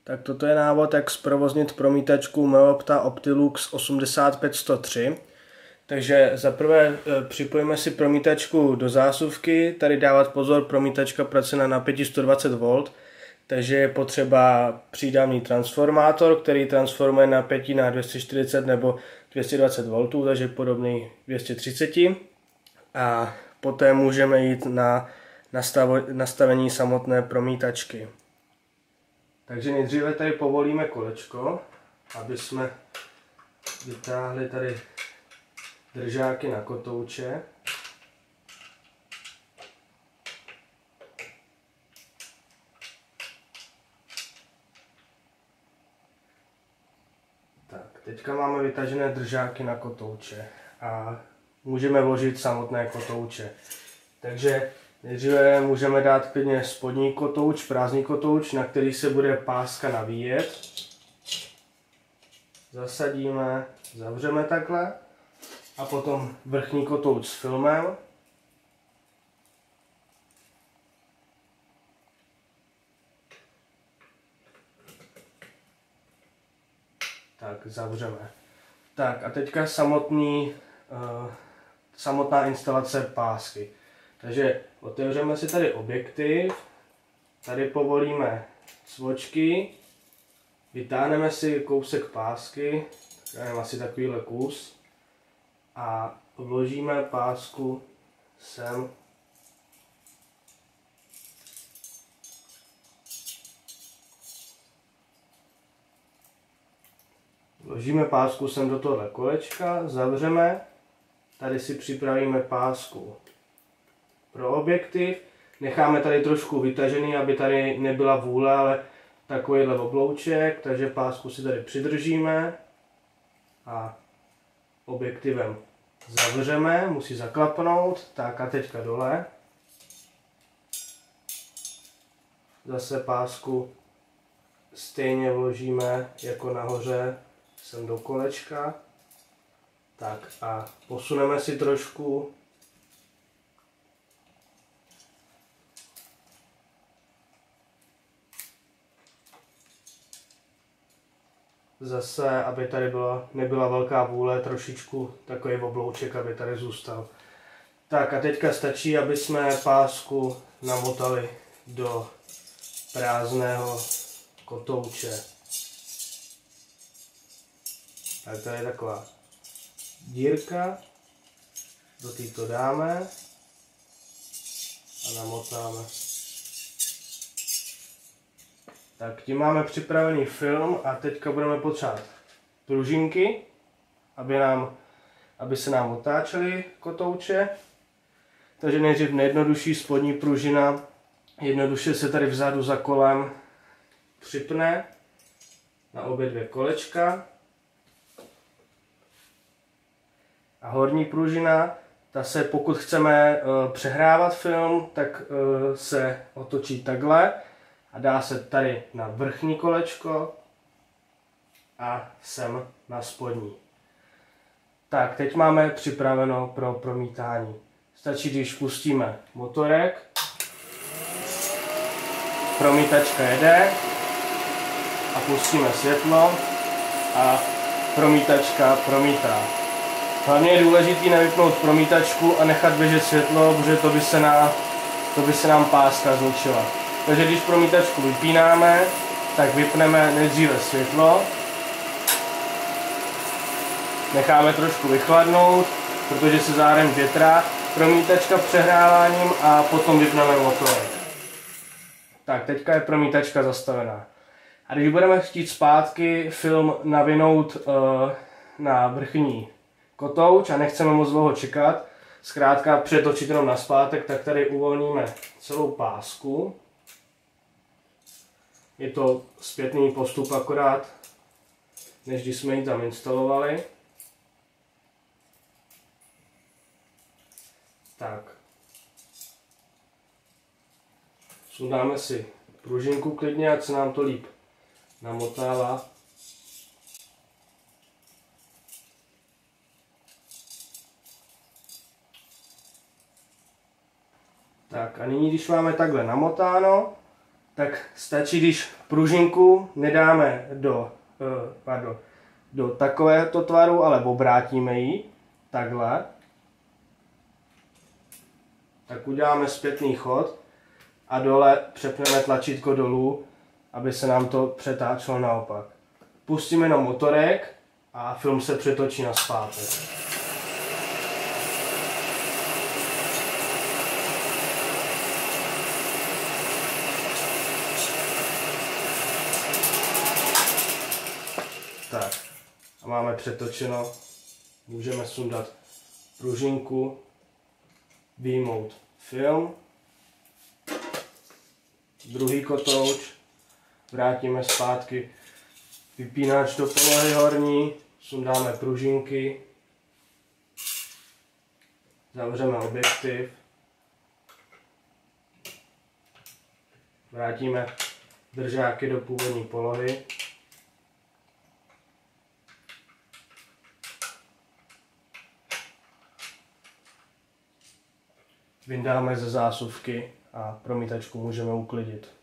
Tak toto je návod, jak zprovoznit promítačku Meopta Optilux 85103. Takže zaprvé připojíme si promítačku do zásuvky, tady dávat pozor, promítačka pracuje na napětí 120 V, takže je potřeba přídavný transformátor, který transformuje napětí na 240 nebo 220 V, takže podobný 230. A poté můžeme jít na nastavení samotné promítačky. Takže nejdříve tady povolíme kolečko, aby jsme vytáhli tady držáky na kotouče. Tak, teďka máme vytažené držáky na kotouče a můžeme vložit samotné kotouče. Takže nejdříve můžeme dát klidně spodní kotouč, prázdný kotouč, na který se bude páska navíjet. Zasadíme, zavřeme takhle a potom vrchní kotouč s filmem. Tak, zavřeme. Tak a teďka samotná instalace pásky. Takže otevřeme si tady objektiv, tady povolíme cvočky, vytáhneme si kousek pásky, nevím, asi takovýhle kus, a vložíme pásku sem. Vložíme pásku sem do tohle kolečka, zavřeme, tady si připravíme pásku pro objektiv, necháme tady trošku vytažený, aby tady nebyla vůle, ale takovýhle oblouček, takže pásku si tady přidržíme a objektivem zavřeme, musí zaklapnout, tak a teďka dole. Zase pásku stejně vložíme jako nahoře sem do kolečka. Tak a posuneme si trošku. Zase, aby tady nebyla velká vůle, trošičku takový oblouček, aby tady zůstal. Tak a teďka stačí, aby jsme pásku namotali do prázdného kotouče. Tak tady je taková dírka, do této dáme a namotáme. Tak tím máme připravený film a teďka budeme potřebovat pružinky, aby se nám otáčely kotouče. Takže nejdřív nejjednodušší spodní pružina, jednoduše se tady vzadu za kolem připne na obě dvě kolečka. A horní pružina, ta se, pokud chceme přehrávat film, tak se otočí takhle a dá se tady na vrchní kolečko a sem na spodní. Tak, teď máme připraveno pro promítání. Stačí, když pustíme motorek, promítačka jede a pustíme světlo a promítačka promítá. Hlavně je důležité nevypnout promítačku a nechat běžet světlo, protože to by se nám páska zničila. Takže když promítačku vypínáme, tak vypneme nejdříve světlo. Necháme trošku vychladnout, protože se zároveň větrá promítačka přehráváním a potom vypneme motorek. Tak, teďka je promítačka zastavená. A když budeme chtít zpátky film navinout na vrchní kotouč a nechceme moc dlouho čekat, zkrátka přetočit jenom nazpátek, tak tady uvolníme celou pásku. Je to zpětný postup akorát, než když jsme ji tam instalovali. Tak. Sundáme si pružinku klidně, ať se nám to líp namotává. Tak a nyní, když máme takhle namotáno, tak stačí, když pružinku nedáme do takovéhoto tvaru, ale obrátíme ji takhle. Tak uděláme zpětný chod a dole přepneme tlačítko dolů, aby se nám to přetáčelo naopak. Pustíme jenom motorek a film se přetočí nazpátek. Tak, a máme přetočeno. Můžeme sundat pružinku, vyjmout film, druhý kotouč, vrátíme zpátky vypínač do polohy horní, sundáme pružinky, zavřeme objektiv, vrátíme držáky do původní polohy, vyndáme ze zásuvky a promítačku můžeme uklidit.